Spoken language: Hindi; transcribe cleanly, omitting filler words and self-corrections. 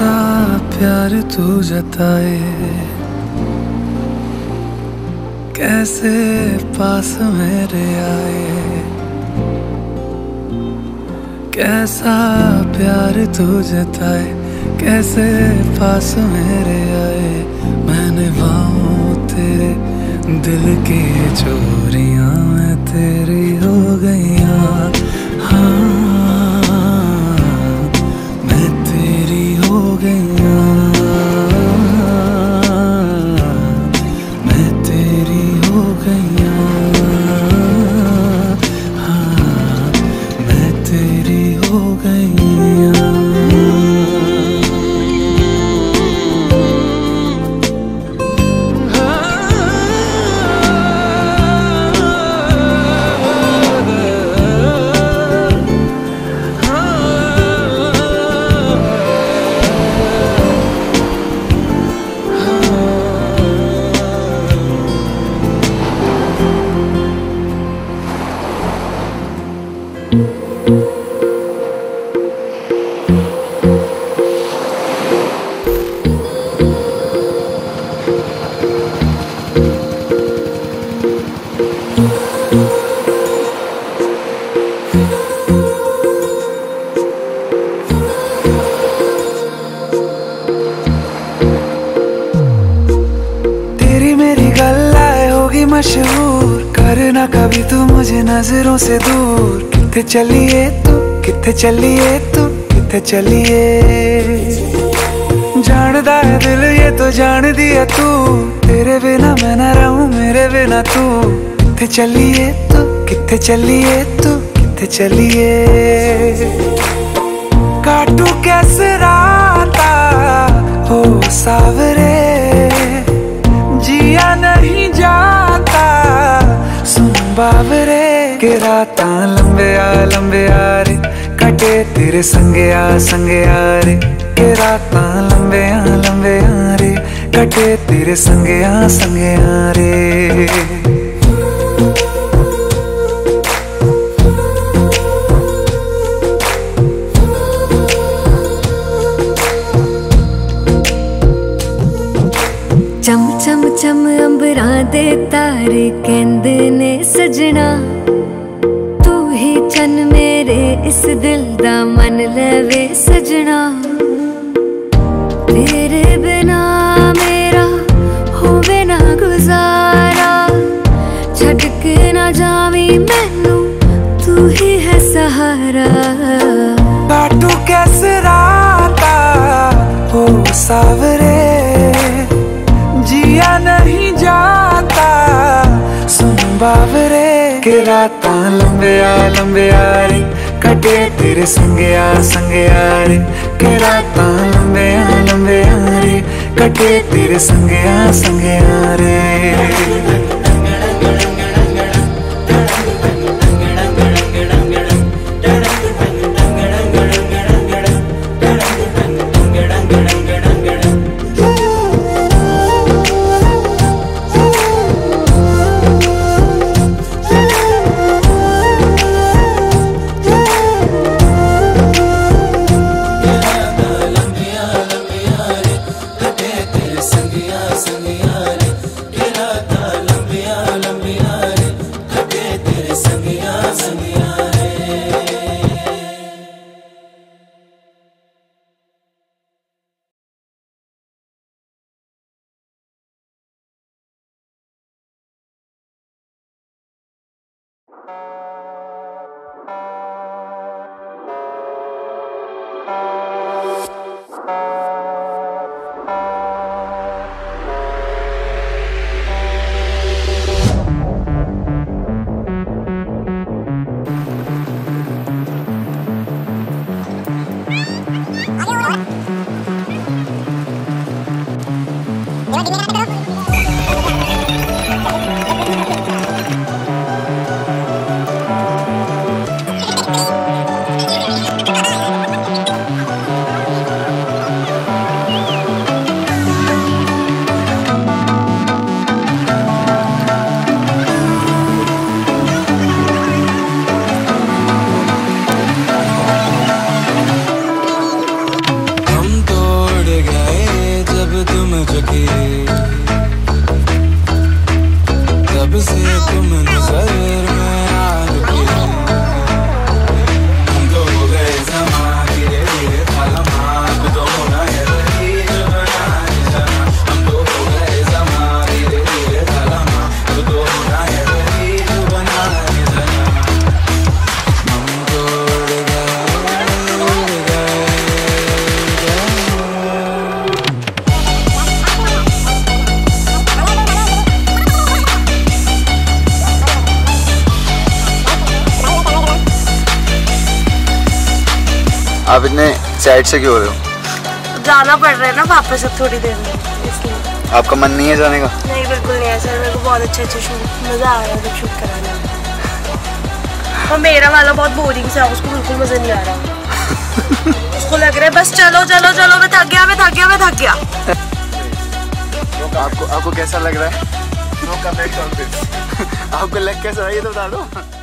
कैसा प्यार तू जताए, कैसे पास मेरे आए, कैसा प्यार तू जताए, कैसे पास मेरे आए। मैंने बाहों तेरे दिल की चोरियां मैं तेरी हो गईयां, हाँ मैं तेरी हो गईयां, मैं तेरी हो गईयां, हाँ मैं तेरी हो गईयां। मशहूर करना कभी तू मुझे नजरों से दूर। किथे चलिए तू, किथे चलिए तू, किथे चलिए। जानदा है दिल ये तो जान दिया तू, तेरे बिना मैं ना रहूं मेरे बिना तू। किथे चलिए तू, किथे चलिए तू, किथे चलिए। काटू कैसे राता हो सावरे, जिया नहीं जाता सुन बाबरे। के राता लंबे आ रे, कटे तेरे संगे आ रे। के राता लंबे आ रे, कटे तेरे संगे आ रे। चम चम चम अंबरां दे तारे कहंदे ने सजना, तू ही चन मेरे इस दिल दा मन लवे सजना। तेरे बिना मेरा होवे ना गुजारा, छड़ के ना जावी मैनू तू ही है सहारा। काटू कैसे राता हो सावरे, जिया नहीं जाता सुन बाबरे। के राता लंबे आ रे, कटे तेरे संगे आ रे। के राता लंबे आ रे, कटे तेरे संगे आ रे। आप इतने सैड से क्यों हो रहे हो? जाना पड़ रहा है ना वापस अब थोड़ी देर में, इसलिए। आपका मन नहीं है जाने का? नहीं, बिल्कुल नहीं है सर, मेरे को बहुत अच्छे शूट, मज़ा आ रहा है जब शूट कराने में। और मेरा वाला बहुत बोरिंग सा है, उसको बिल्कुल मज़ा नहीं आ रहा। उसको लग रहा है बस चलो चलो चलो, मैं थक गया, मैं थक गया, मैं थक गया। आपको कैसा लग रहा है? No comment on this. आपको लग कैसा रहा है ये तो बता दो।